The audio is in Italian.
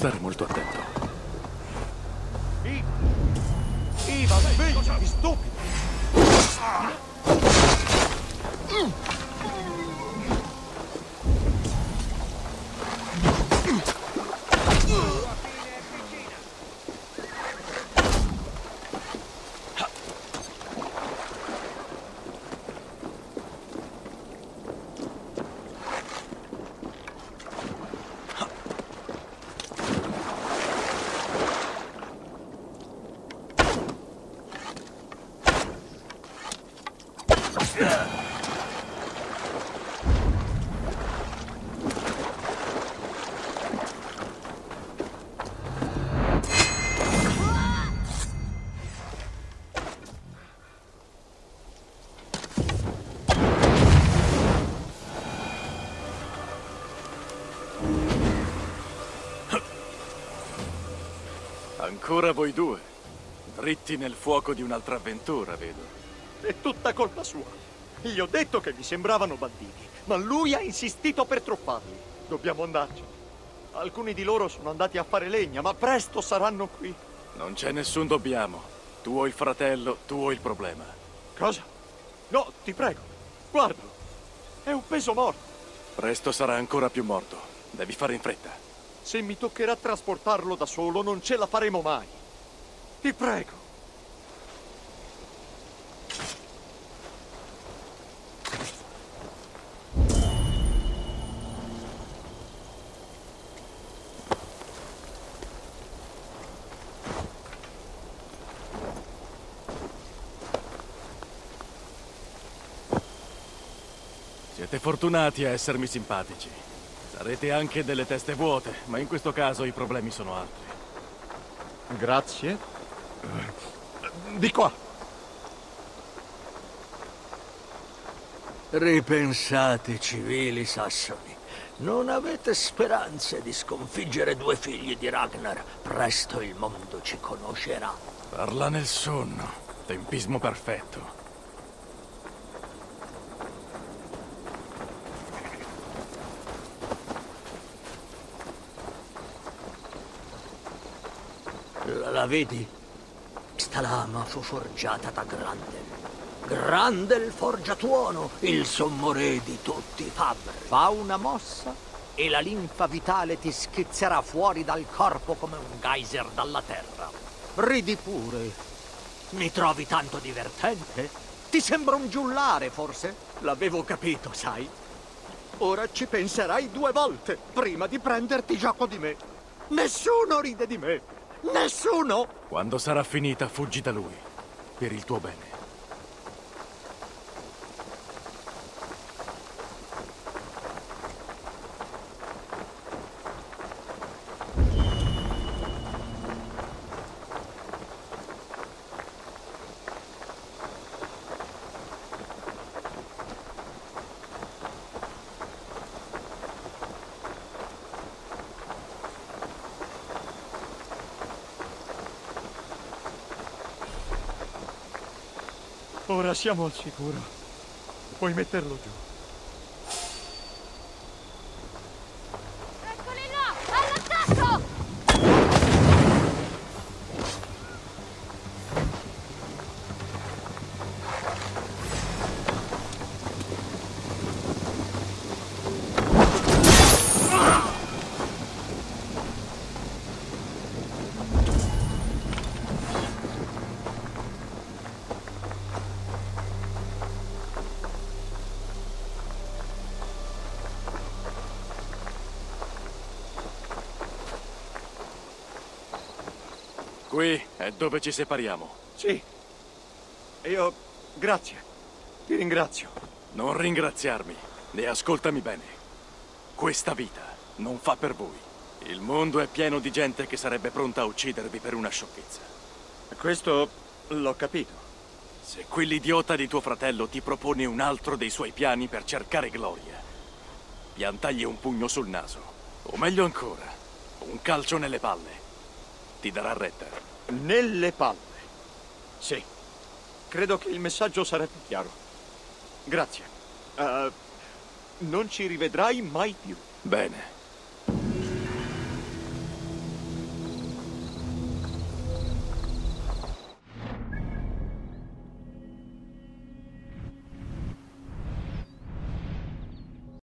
stare molto attento. Ivan, svegliati, stupido! Ancora voi due, dritti nel fuoco di un'altra avventura, vedo. È tutta colpa sua. Gli ho detto che mi sembravano banditi, ma lui ha insistito per truffarli. Dobbiamo andarci. Alcuni di loro sono andati a fare legna, ma presto saranno qui. Non c'è nessun dobbiamo. Tu o il fratello, tu o il problema. Cosa? No, ti prego. Guardalo. È un peso morto. Presto sarà ancora più morto. Devi fare in fretta. Se mi toccherà trasportarlo da solo, non ce la faremo mai. Ti prego. Siete fortunati a essermi simpatici. Sarete anche delle teste vuote, ma in questo caso i problemi sono altri. Grazie. Di qua. Ripensate, civili sassoni. Non avete speranze di sconfiggere due figli di Ragnar. Presto il mondo ci conoscerà. Parla nel sonno. Tempismo perfetto. La vedi? Questa lama fu forgiata da Grandel. Grandel forgiatuono, il sommo re di tutti i fabbri. Fa una mossa e la linfa vitale ti schizzerà fuori dal corpo come un geyser dalla terra. Ridi pure. Mi trovi tanto divertente? Ti sembra un giullare, forse? L'avevo capito, sai? Ora ci penserai 2 volte prima di prenderti gioco di me. Nessuno ride di me. Nessuno! Quando sarà finita, fuggi da lui. Per il tuo bene. Ora siamo al sicuro. Puoi metterlo giù. Eccoli là! All'attacco! Qui è dove ci separiamo. Sì. Io... grazie. Ti ringrazio. Non ringraziarmi, e ascoltami bene. Questa vita non fa per voi. Il mondo è pieno di gente che sarebbe pronta a uccidervi per una sciocchezza. Questo l'ho capito. Se quell'idiota di tuo fratello ti propone un altro dei suoi piani per cercare gloria, piantagli un pugno sul naso. O meglio ancora, un calcio nelle palle. Ti darà retta. Nelle palle. Sì. Credo che il messaggio sarà più chiaro. Grazie. Non ci rivedrai mai più. Bene.